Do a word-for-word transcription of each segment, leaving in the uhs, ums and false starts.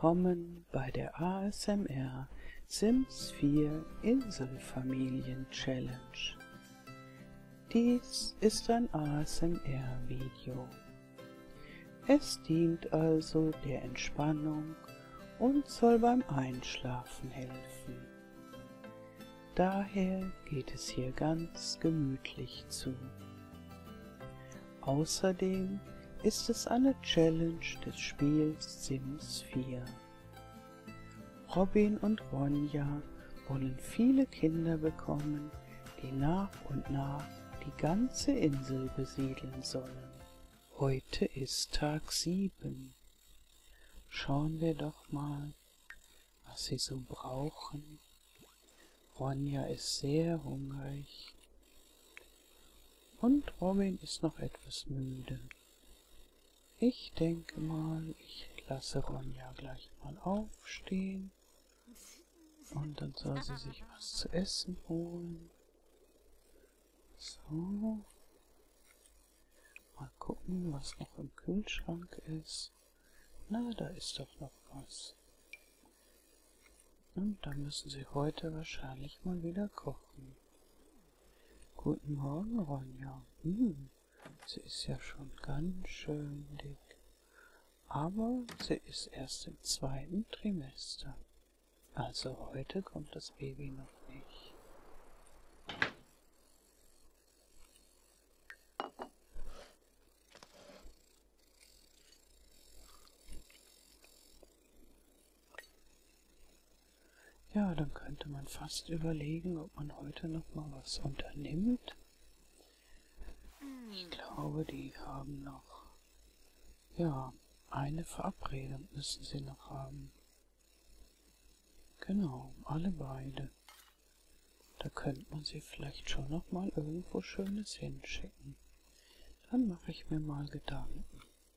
Willkommen bei der A S M R Sims vier Inselfamilien Challenge. Dies ist ein A S M R-Video. Es dient also der Entspannung und soll beim Einschlafen helfen. Daher geht es hier ganz gemütlich zu. Außerdem ist es eine Challenge des Spiels Sims vier. Robin und Ronja wollen viele Kinder bekommen, die nach und nach die ganze Insel besiedeln sollen. Heute ist Tag sieben. Schauen wir doch mal, was sie so brauchen. Ronja ist sehr hungrig und Robin ist noch etwas müde. Ich denke mal, ich lasse Ronja gleich mal aufstehen und dann soll sie sich was zu essen holen. So. Mal gucken, was noch im Kühlschrank ist. Na, da ist doch noch was. Und da müssen sie heute wahrscheinlich mal wieder kochen. Guten Morgen, Ronja. Hm. Sie ist ja schon ganz schön dick. Aber sie ist erst im zweiten Trimester. Also heute kommt das Baby noch nicht. Ja, dann könnte man fast überlegen, ob man heute noch mal was unternimmt. Ich glaube, die haben noch, ja, eine Verabredung müssen sie noch haben. Genau, alle beide. Da könnte man sie vielleicht schon noch mal irgendwo Schönes hinschicken. Dann mache ich mir mal Gedanken.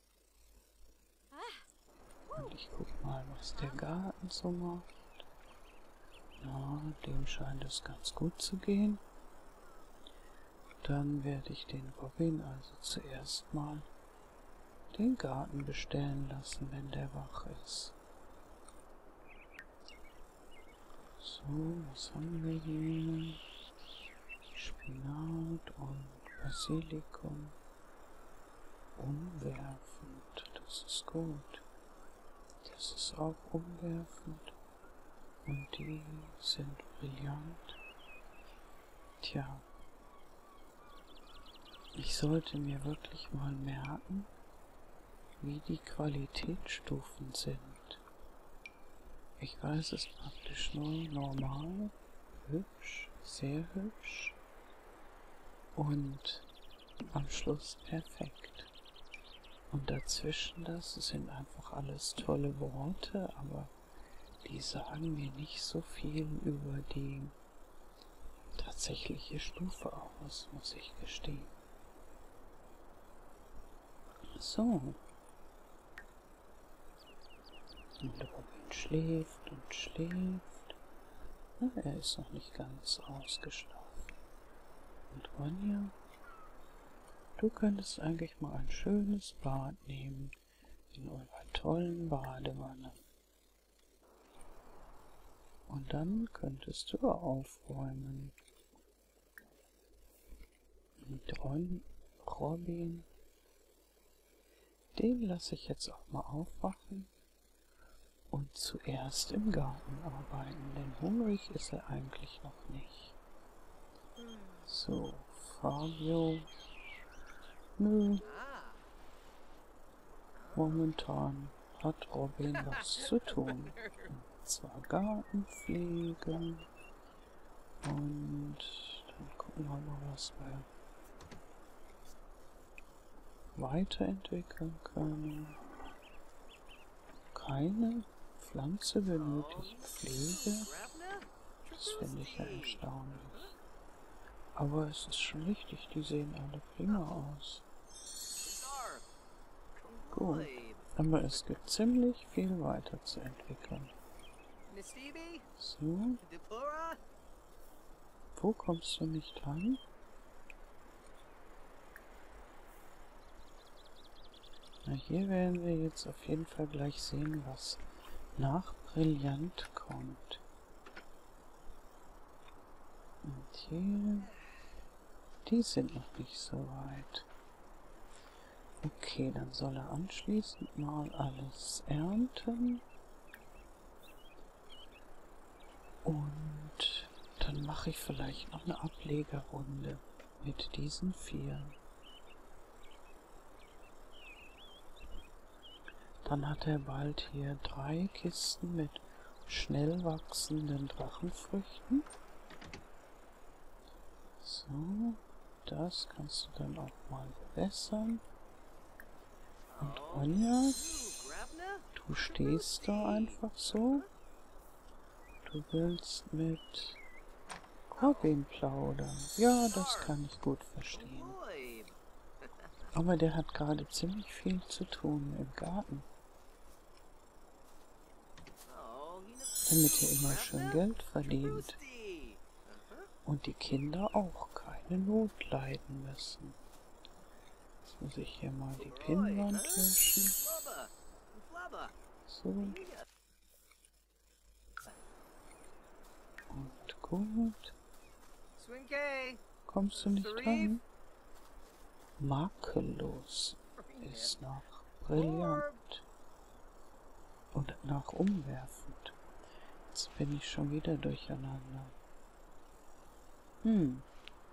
Und ich gucke mal, was der Garten so macht. Ja, dem scheint es ganz gut zu gehen. Dann werde ich den Robin also zuerst mal den Garten bestellen lassen, wenn der wach ist. So, was haben wir hier? Spinat und Basilikum. Umwerfend, das ist gut. Das ist auch umwerfend. Und die sind brillant. Tja. Ich sollte mir wirklich mal merken, wie die Qualitätsstufen sind. Ich weiß es praktisch nur normal, hübsch, sehr hübsch und am Schluss perfekt. Und dazwischen das sind einfach alles tolle Worte, aber die sagen mir nicht so viel über die tatsächliche Stufe aus, muss ich gestehen. So. Und Robin schläft und schläft. Na, er ist noch nicht ganz ausgeschlafen. Und Ronja, du könntest eigentlich mal ein schönes Bad nehmen in eurer tollen Badewanne. Und dann könntest du aufräumen. Und Ron, Robin, den lasse ich jetzt auch mal aufwachen und zuerst im Garten arbeiten, denn hungrig ist er eigentlich noch nicht. So, Fabio. Nö. Momentan hat Robin was zu tun. Und zwar Gartenpflege. Und dann gucken wir mal, was wir weiterentwickeln können. Keine Pflanze benötigt Pflege. Das finde ich ja erstaunlich. Aber es ist schon richtig, die sehen alle prima aus. Gut, aber es gibt ziemlich viel weiter zu entwickeln. So. Wo kommst du nicht dran? Na, hier werden wir jetzt auf jeden Fall gleich sehen, was nach Brillant kommt. Und hier, die sind noch nicht so weit. Okay, dann soll er anschließend mal alles ernten. Und dann mache ich vielleicht noch eine Ablegerrunde mit diesen vier. Dann hat er bald hier drei Kisten mit schnell wachsenden Drachenfrüchten. So, das kannst du dann auch mal bewässern. Und Ronja, du stehst da einfach so. Du willst mit Robin plaudern. Ja, das kann ich gut verstehen. Aber der hat gerade ziemlich viel zu tun im Garten. Damit ihr immer schön Geld verdient. Und die Kinder auch keine Not leiden müssen. Jetzt muss ich hier mal die Pinnwand löschen. So. Und gut. Kommst du nicht dran? Makellos ist nach Brillant. Und nach umwerfend. Jetzt bin ich schon wieder durcheinander. Hm.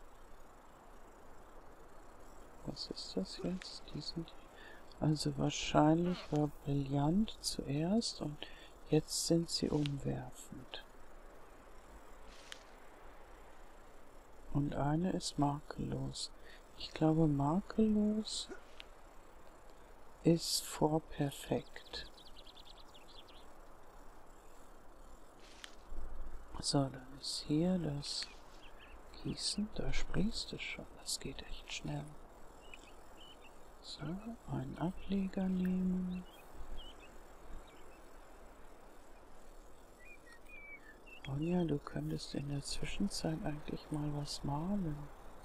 Was ist das jetzt? Die sind also wahrscheinlich war Brillant zuerst und jetzt sind sie umwerfend. Und eine ist makellos. Ich glaube, makellos ist vorperfekt. So, dann ist hier das Gießen. Da sprießt es schon. Das geht echt schnell. So, einen Ableger nehmen. Ronja, du könntest in der Zwischenzeit eigentlich mal was malen.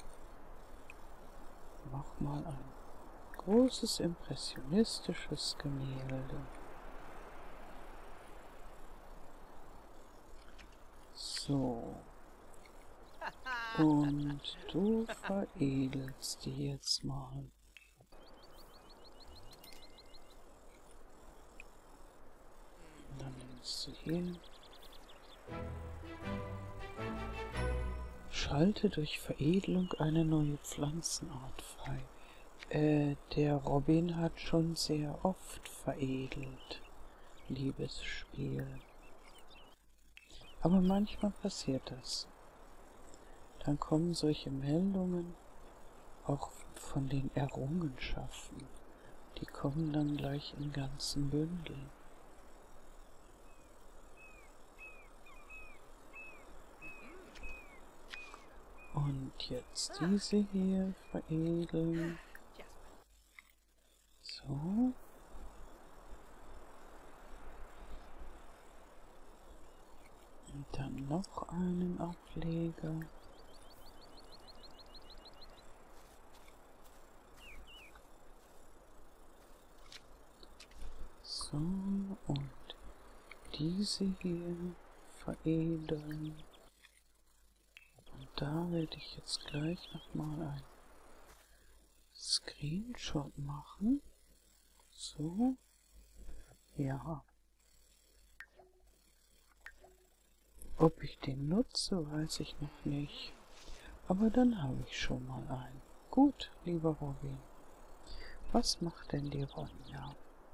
Mach mal ein großes impressionistisches Gemälde. So. Und du veredelst die jetzt mal. Dann nimmst du hier. Schalte durch Veredelung eine neue Pflanzenart frei. Äh, der Robin hat schon sehr oft veredelt, liebes Spiel. Aber manchmal passiert das. Dann kommen solche Meldungen auch von den Errungenschaften. Die kommen dann gleich in ganzen Bündeln. Und jetzt diese hier veredeln. So. Und dann noch einen Ableger. So, und diese hier veredeln. Und da werde ich jetzt gleich nochmal ein Screenshot machen. So. Ja. Ob ich den nutze, weiß ich noch nicht. Aber dann habe ich schon mal einen. Gut, lieber Robin. Was macht denn die Ronja?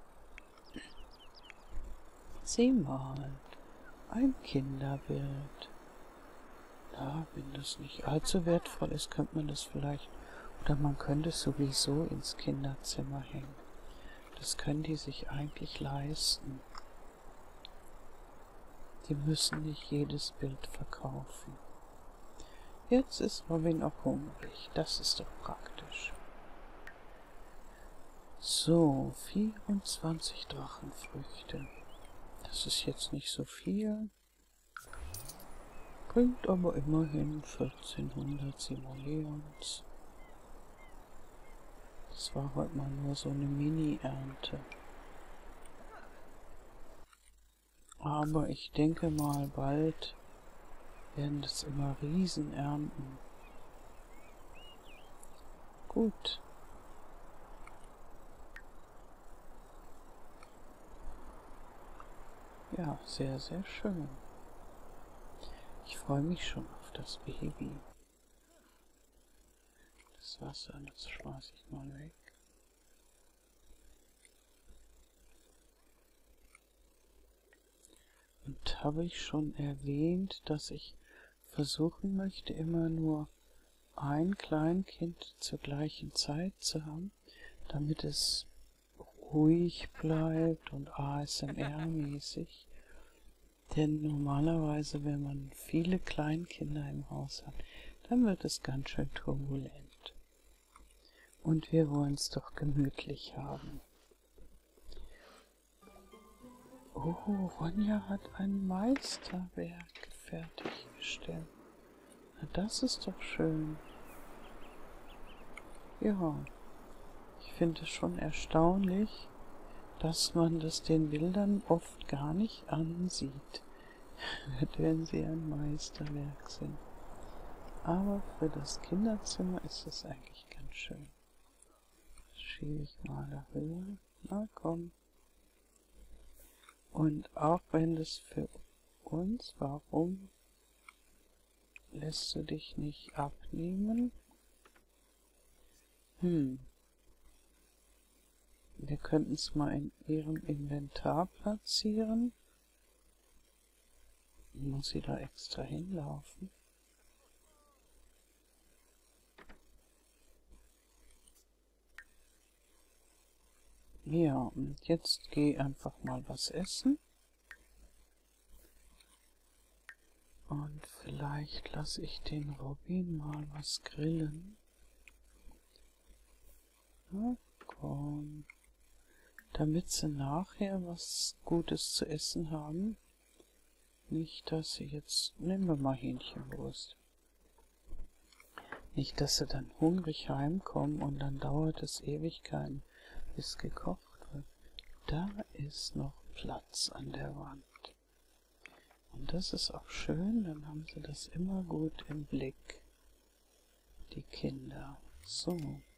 Sieh mal. Ein Kinderbild. Ja, wenn das nicht allzu wertvoll ist, könnte man das vielleicht, oder man könnte es sowieso ins Kinderzimmer hängen. Das können die sich eigentlich leisten. Die müssen nicht jedes Bild verkaufen. Jetzt ist Robin auch hungrig. Das ist doch praktisch. So, vierundzwanzig Drachenfrüchte. Das ist jetzt nicht so viel. Bringt aber immerhin vierzehnhundert Simoleons. Das war heute mal nur so eine Mini-Ernte. aber ich denke mal, bald werden das immer Riesenernten. Gut. Ja, sehr, sehr schön. Ich freue mich schon auf das Baby. Das Wasser, das schmeiße ich mal weg. Und habe ich schon erwähnt, dass ich versuchen möchte, immer nur ein Kleinkind zur gleichen Zeit zu haben, damit es ruhig bleibt und A S M R-mäßig. Denn normalerweise, wenn man viele Kleinkinder im Haus hat, dann wird es ganz schön turbulent. Und wir wollen es doch gemütlich haben. Oh, Ronja hat ein Meisterwerk fertiggestellt. Na, das ist doch schön. Ja, ich finde es schon erstaunlich, dass man das den Bildern oft gar nicht ansieht, wenn sie ein Meisterwerk sind. Aber für das Kinderzimmer ist es eigentlich ganz schön. Das schiebe ich mal darüber. Na komm. Und auch wenn das für uns, warum lässt du dich nicht abnehmen? Hm. Wir könnten es mal in ihrem Inventar platzieren. Muss sie da extra hinlaufen? Ja, und jetzt geh einfach mal was essen. Und vielleicht lasse ich den Robin mal was grillen. Na komm. Damit sie nachher was Gutes zu essen haben. Nicht, dass sie jetzt... Nehmen wir mal Hähnchenwurst. Nicht, dass sie dann hungrig heimkommen und dann dauert es Ewigkeiten, bis gekocht wird. Da ist noch Platz an der Wand. Und das ist auch schön, dann haben sie das immer gut im Blick, die Kinder. So.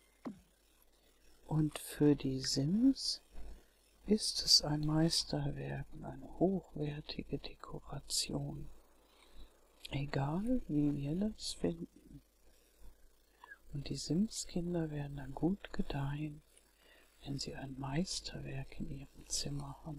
Und für die Sims ist es ein Meisterwerk, eine hochwertige Dekoration. Egal, wie wir das finden. Und die Sims-Kinder werden dann gut gedeihen, wenn sie ein Meisterwerk in ihrem Zimmer haben.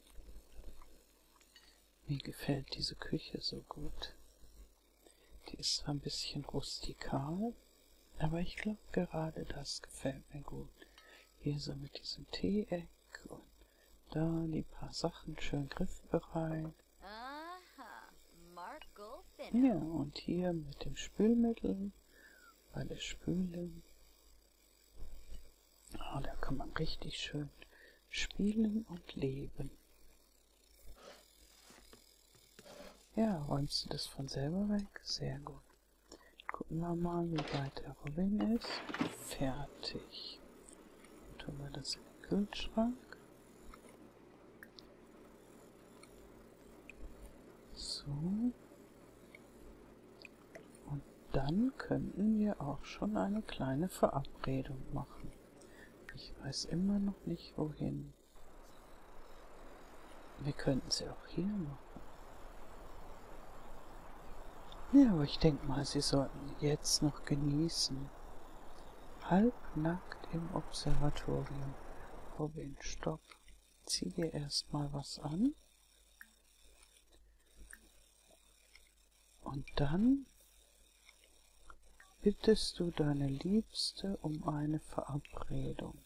Mir gefällt diese Küche so gut. Die ist zwar ein bisschen rustikal, aber ich glaube, gerade das gefällt mir gut. Hier so mit diesem Tee-Eck und da die paar Sachen schön griffbereit. Ja, und hier mit dem Spülmittel bei der Spüle. Ah, da kann man richtig schön spielen und leben. Ja, räumst du das von selber weg? Sehr gut. Gucken wir mal, wie weit der Robin ist. Fertig. Dann tun wir das in den Kühlschrank. So. Und dann könnten wir auch schon eine kleine Verabredung machen. Ich weiß immer noch nicht, wohin. Wir könnten sie auch hier machen. Ja, aber ich denke mal, sie sollten jetzt noch genießen. Halbnackt im Observatorium. Robin, stopp. Zieh dir erstmal was an. Und dann bittest du deine Liebste um eine Verabredung.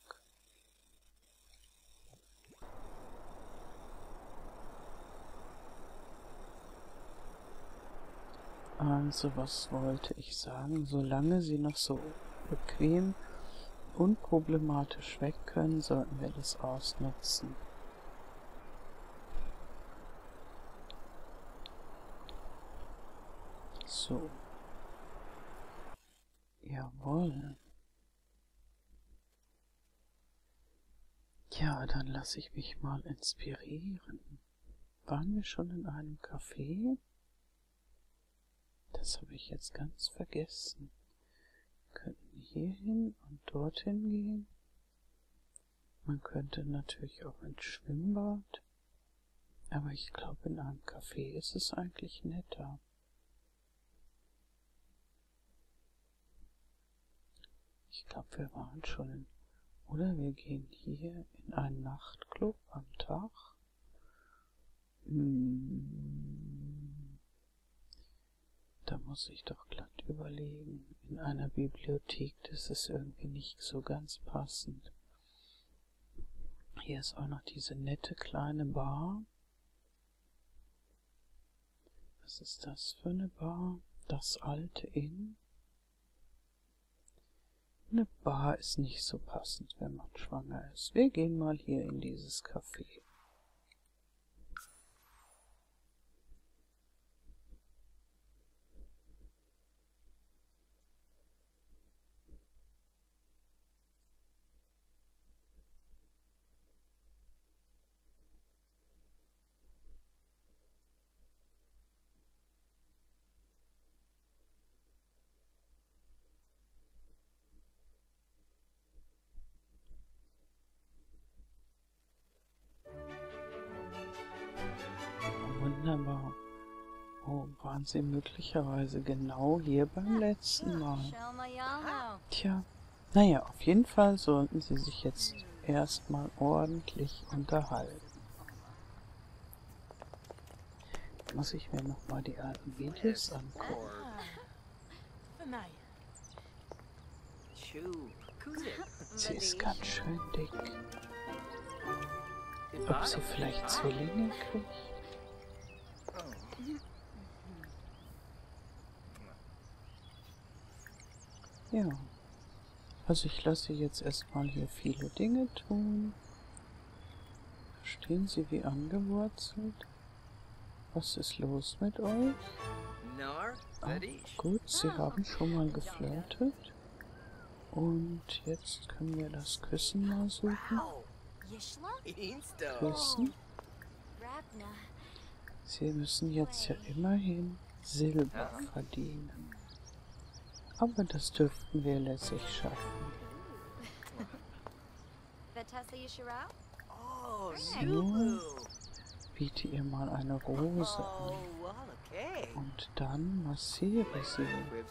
Also, was wollte ich sagen? Solange sie noch so bequem, unproblematisch weg können, sollten wir das ausnutzen. So. Jawohl. Ja, dann lasse ich mich mal inspirieren. Waren wir schon in einem Café? Das habe ich jetzt ganz vergessen. Wir könnten hier hin und dorthin gehen. Man könnte natürlich auch ins Schwimmbad. Aber ich glaube, in einem Café ist es eigentlich netter. Ich glaube, wir waren schon in... Oder wir gehen hier in einen Nachtclub am Tag. Hm. Da muss ich doch glatt überlegen. In einer Bibliothek, das ist irgendwie nicht so ganz passend. Hier ist auch noch diese nette kleine Bar. Was ist das für eine Bar? Das alte Inn. Eine Bar ist nicht so passend, wenn man schwanger ist. Wir gehen mal hier in dieses Café. Wunderbar. Oh, waren Sie möglicherweise genau hier beim letzten Mal? Tja, naja, auf jeden Fall sollten Sie sich jetzt erstmal ordentlich unterhalten. Muss ich mir nochmal die alten Videos angucken. Sie ist ganz schön dick. Ob sie vielleicht Zwillinge kriegt? Ja, also ich lasse jetzt erstmal hier viele Dinge tun. Da stehen sie wie angewurzelt. Was ist los mit euch? Ah, gut, sie haben schon mal geflirtet. Und jetzt können wir das Küssen mal suchen. Küssen. Sie müssen jetzt ja immerhin Silber verdienen. Aber das dürften wir lässig schaffen. So, biete ihr mal eine Rose an. Und dann massiere sie.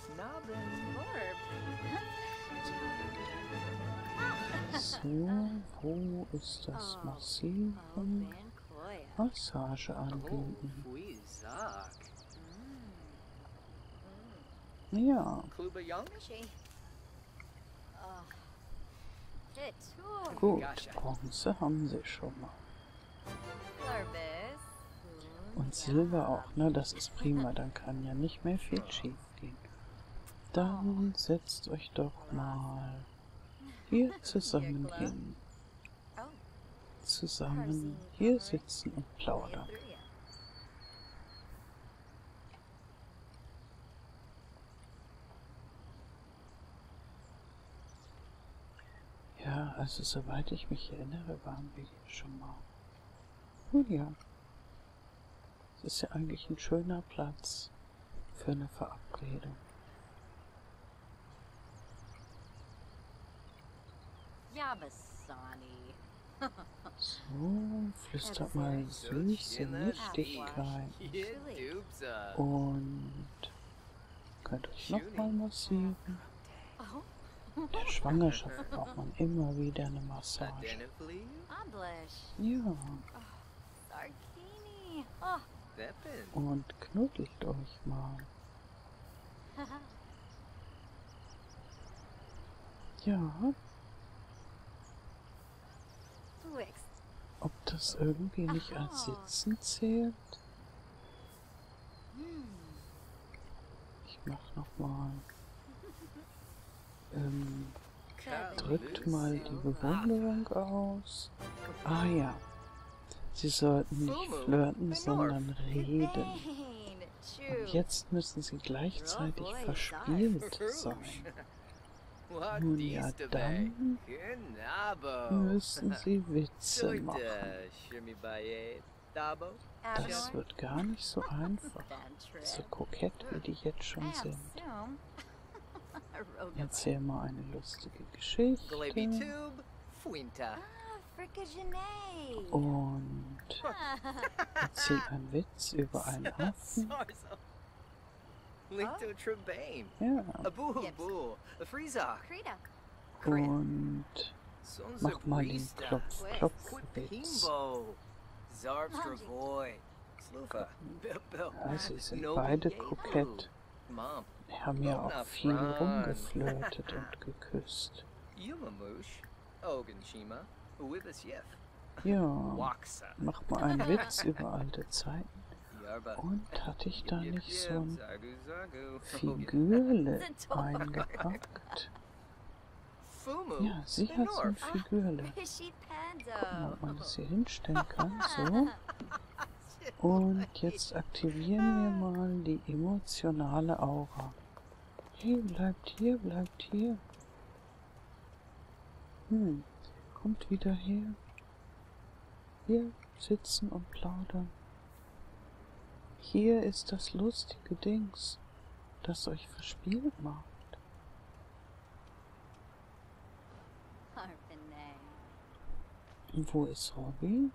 So, wo ist das Massieren? Massage anbieten. Ja. Gut, Bronze haben sie schon mal. Und Silber auch, ne? Das ist prima, dann kann ja nicht mehr viel schief gehen. Dann setzt euch doch mal hier zusammen hin. Zusammen hier sitzen und plaudern. Ja, also soweit ich mich erinnere, waren wir hier schon mal. Nun ja, es ist ja eigentlich ein schöner Platz für eine Verabredung. So, flüstert mal süße Nichtigkeit. Und könnt euch nochmal massieren. In der Schwangerschaft braucht man immer wieder eine Massage. Ja. Und knuddelt euch mal. Ja. Ob das irgendwie nicht als Sitzen zählt? Ich mach nochmal. Ähm, drückt mal die Bewunderung aus. Ah ja. Sie sollten nicht flirten, sondern reden. Und jetzt müssen sie gleichzeitig verspielt sein. Nun ja, dann müssen sie Witze machen. Das wird gar nicht so einfach. So kokett, wie die jetzt schon sind. Erzähl mal eine lustige Geschichte. Und erzähl einen Witz über einen Affen. Ja. Und mach mal den Klopf-Klopf-Witz. Ja, sie sind beide kokett. Wir haben ja auch viel rumgeflirtet und geküsst. Ja, mach mal einen Witz über alte Zeiten. Und hatte ich da nicht so ein Figürle eingepackt? Ja, sie hat so ein Figürle. Guck mal, ob man das hier hinstellen kann. So. Und jetzt aktivieren wir mal die emotionale Aura. Hey, bleibt hier, bleibt hier. Hm, kommt wieder her. Hier sitzen und plaudern. Hier ist das lustige Dings, das euch verspielt macht. Und wo ist Robin?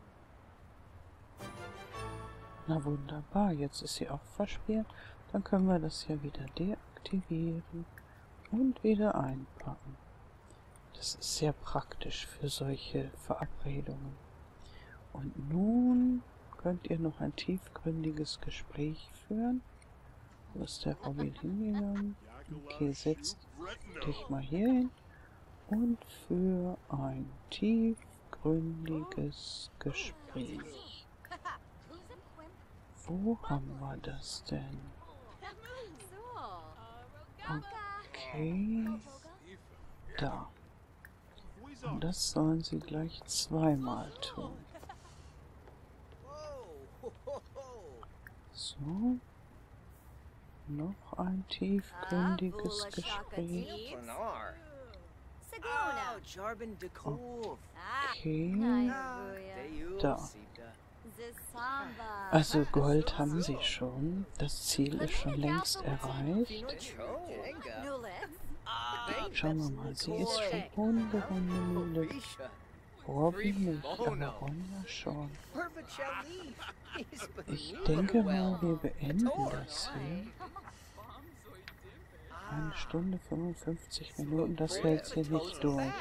Na wunderbar, jetzt ist sie auch verspielt. Dann können wir das ja wieder deaktivieren und wieder einpacken. Das ist sehr praktisch für solche Verabredungen. Und nun könnt ihr noch ein tiefgründiges Gespräch führen. Wo ist der Robin hingegangen? Okay, setz dich mal hier hin. Und für ein tiefgründiges Gespräch. Wo haben wir das denn? Okay. Da. Und das sollen sie gleich zweimal tun. So. Noch ein tiefgründiges Gespräch. Okay. Da. Also Gold haben sie schon. Das Ziel ist schon längst erreicht. Schauen wir mal, sie ist schon ungerunde. Robin nicht, aber Ronja schon. Ich denke mal, wir beenden das hier. Eine Stunde fünfundfünfzig Minuten, das hält sie nicht durch.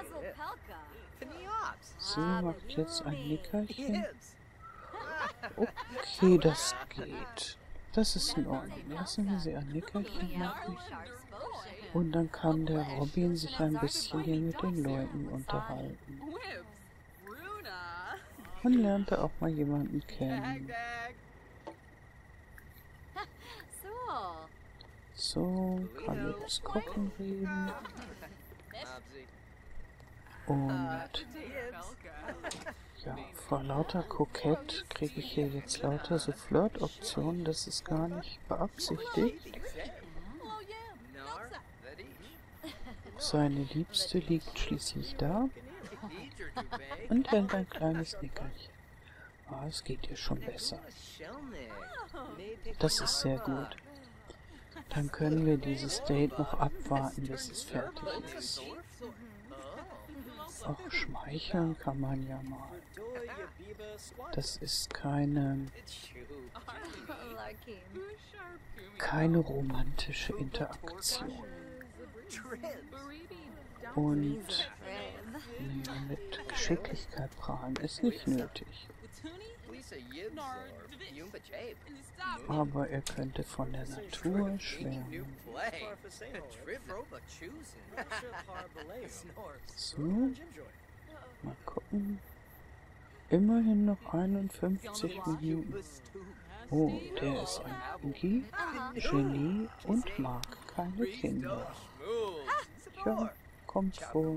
Sie macht jetzt ein Nickerchen. Okay, das geht. Das ist in Ordnung. Lassen wir sie ein Nickerchen machen. Und dann kann der Robin sich ein bisschen hier mit den Leuten unterhalten. Man lernte auch mal jemanden kennen. So, kann mit das Kochen reden. Und ja, vor lauter Kokett kriege ich hier jetzt lauter so Flirt-Optionen, das ist gar nicht beabsichtigt. Seine Liebste liegt schließlich da und hält ein kleines Nickerchen. Ah, es geht ihr schon besser. Das ist sehr gut. Dann können wir dieses Date noch abwarten, bis es fertig ist. Auch schmeicheln kann man ja mal. Das ist keine, keine romantische Interaktion. Und ja, mit Geschicklichkeit prahlen ist nicht nötig. Aber er könnte von der Natur schwärmen. So, mal gucken. Immerhin noch einundfünfzig Minuten. Oh, der ist ein Genie, Genie und mag keine Kinder. Ja, kommt vor.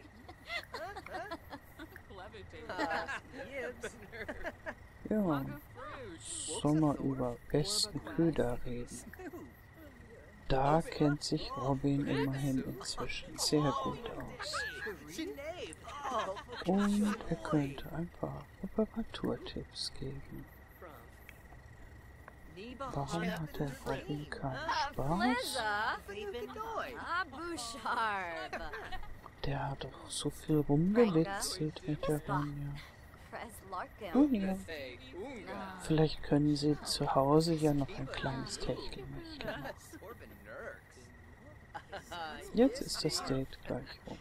Ja, soll man über besten Köder reden. Da kennt sich Robin immerhin inzwischen sehr gut aus. Und er könnte ein paar Reparaturtipps geben. Warum hat der Robin keinen Spaß? Der hat doch so viel rumgewitzelt mit der Ronja. Nun ja, vielleicht können sie zu Hause ja noch ein kleines Techtelmechtel machen. Jetzt ist das Date gleich rum.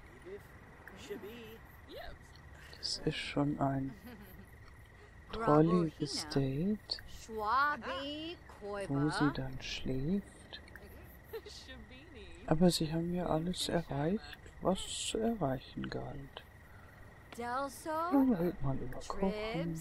Das ist schon ein drolliges Date, wo sie dann schläft. Aber sie haben ja alles erreicht, was zu erreichen galt. Dann red mal über Kochen.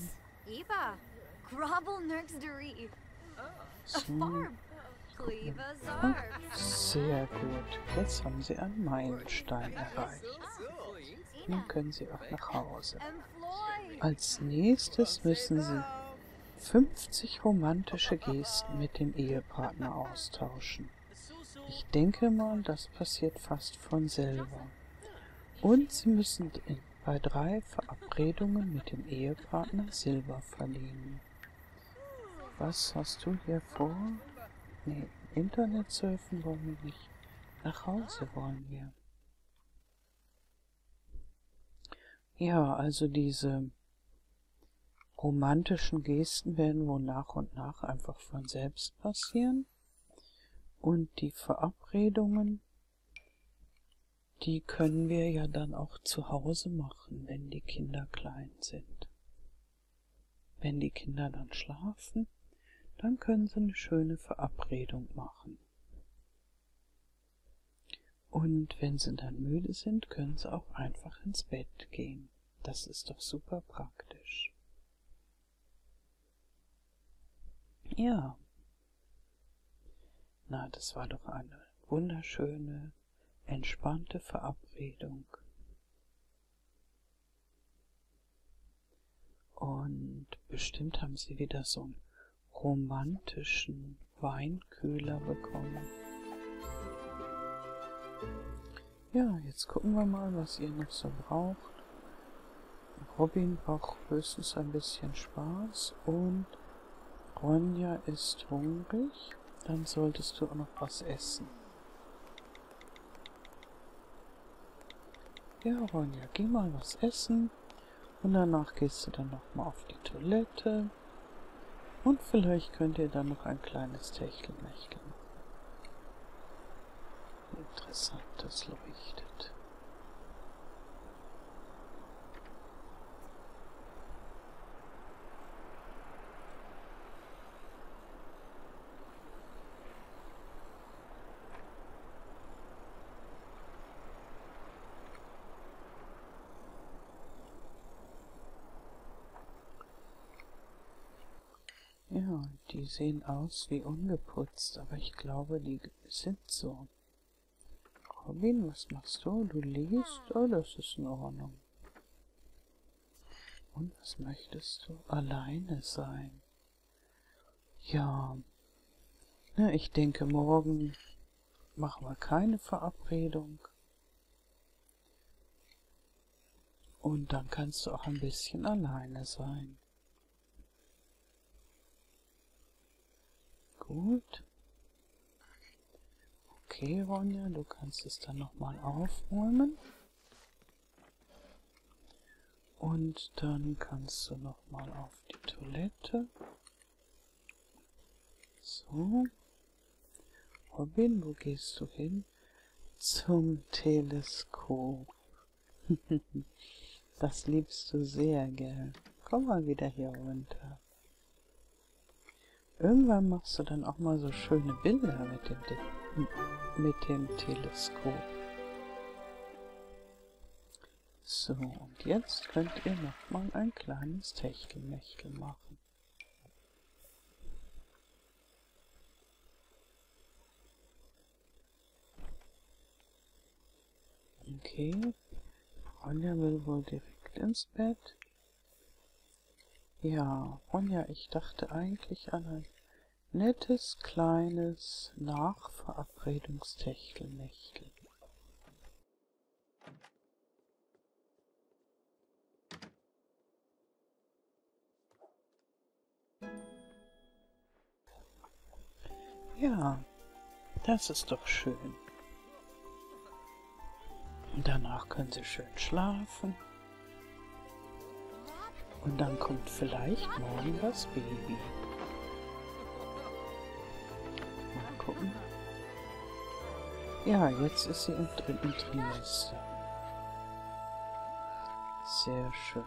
So. Ah, sehr gut. Jetzt haben sie einen Meilenstein erreicht. Nun können sie auch nach Hause. Als nächstes müssen sie fünfzig romantische Gesten mit dem Ehepartner austauschen. Ich denke mal, das passiert fast von selber. Und sie müssen in, bei drei Verabredungen mit dem Ehepartner Silber verdienen. Was hast du hier vor? Nee, Internet surfen wollen wir nicht. Nach Hause wollen wir. Ja, also diese romantischen Gesten werden wohl nach und nach einfach von selbst passieren. Und die Verabredungen, die können wir ja dann auch zu Hause machen, wenn die Kinder klein sind. Wenn die Kinder dann schlafen, dann können sie eine schöne Verabredung machen. Und wenn sie dann müde sind, können sie auch einfach ins Bett gehen. Das ist doch super praktisch. Ja. Na, das war doch eine wunderschöne, entspannte Verabredung. Und bestimmt haben sie wieder so einen romantischen Weinkühler bekommen. Ja, jetzt gucken wir mal, was ihr noch so braucht. Robin braucht höchstens ein bisschen Spaß und Ronja ist hungrig. Dann solltest du auch noch was essen. Ja, Ronja, geh mal was essen und danach gehst du dann noch mal auf die Toilette und vielleicht könnt ihr dann noch ein kleines Techtelmechtel machen. Interessant, das leuchtet. Ja, die sehen aus wie ungeputzt, aber ich glaube, die sind so. Robin, was machst du? Du liest? Oh, das ist in Ordnung. Und was möchtest du? Alleine sein. Ja, na, ich denke, morgen machen wir keine Verabredung. Und dann kannst du auch ein bisschen alleine sein. Gut. Okay, Ronja, du kannst es dann nochmal aufräumen. Und dann kannst du nochmal auf die Toilette. So. Robin, wo gehst du hin? Zum Teleskop. Das liebst du sehr, gell? Komm mal wieder hier runter. Irgendwann machst du dann auch mal so schöne Bilder mit dem, mit dem Teleskop. So, und jetzt könnt ihr noch mal ein kleines Techtelmechtel machen. Okay, Ronja will wohl direkt ins Bett. Ja, Ronja, ich dachte eigentlich an ein nettes, kleines Nachverabredungstechtelmechtel. Ja, das ist doch schön. Und danach können sie schön schlafen. Und dann kommt vielleicht morgen das Baby. Mal gucken. Ja, jetzt ist sie im dritten Trimester. Sehr schön.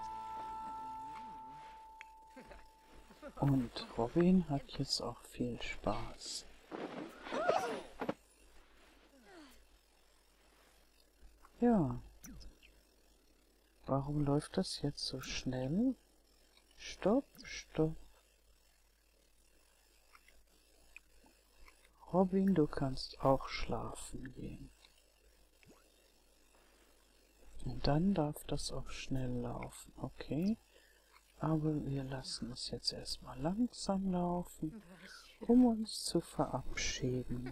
Und Robin hat jetzt auch viel Spaß. Ja. Warum läuft das jetzt so schnell? Stopp, stopp. Robin, du kannst auch schlafen gehen. Und dann darf das auch schnell laufen, okay? Aber wir lassen es jetzt erstmal langsam laufen, um uns zu verabschieden.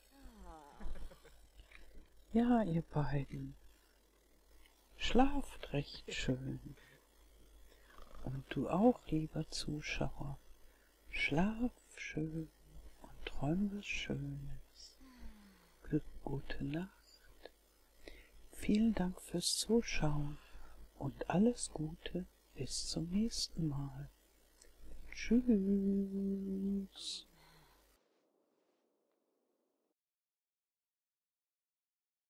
Ja, ihr beiden, schlaft recht schön. Und du auch, lieber Zuschauer, schlaf schön und träum was Schönes. Gute Nacht. Vielen Dank fürs Zuschauen und alles Gute. Bis zum nächsten Mal. Tschüss.